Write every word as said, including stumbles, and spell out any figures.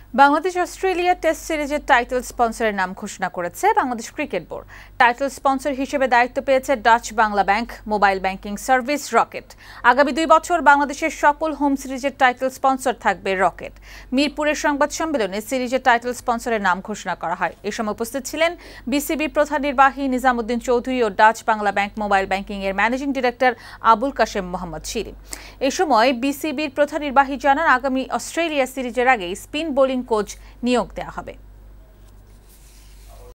Bangladesh Australia test সিরিজের title স্পন্সরের নাম ঘোষণা করেছে Bangladesh cricket board. Title sponsor হিসেবে দায়িত্ব পেয়েছে Dutch Bangla Bank, mobile banking service Rocket. আগামী দুই বছর বাংলাদেশের সকল হোম সিরিজের টাইটেল স্পন্সর থাকবে রকেট। মিরপুরের সংবাদ সম্মেলনে সিরিজের টাইটেল স্পন্সরের নাম ঘোষণা করা হয়। এ সময় উপস্থিত ছিলেন বিসিবি প্রধান নির্বাহী নিজামুদ্দিন চৌধুরী ও Dutch Bangla Bank mobile banking এর ম্যানেজিং ডিরেক্টর আবুল কাশেম মোহাম্মদ শিরিন। এ সময় বিসিবির প্রধান নির্বাহী জানান, আগামী অস্ট্রেলিয়া সিরিজের আগে স্পিন বোলিং কোচ নিয়োগ দেওয়া হবে।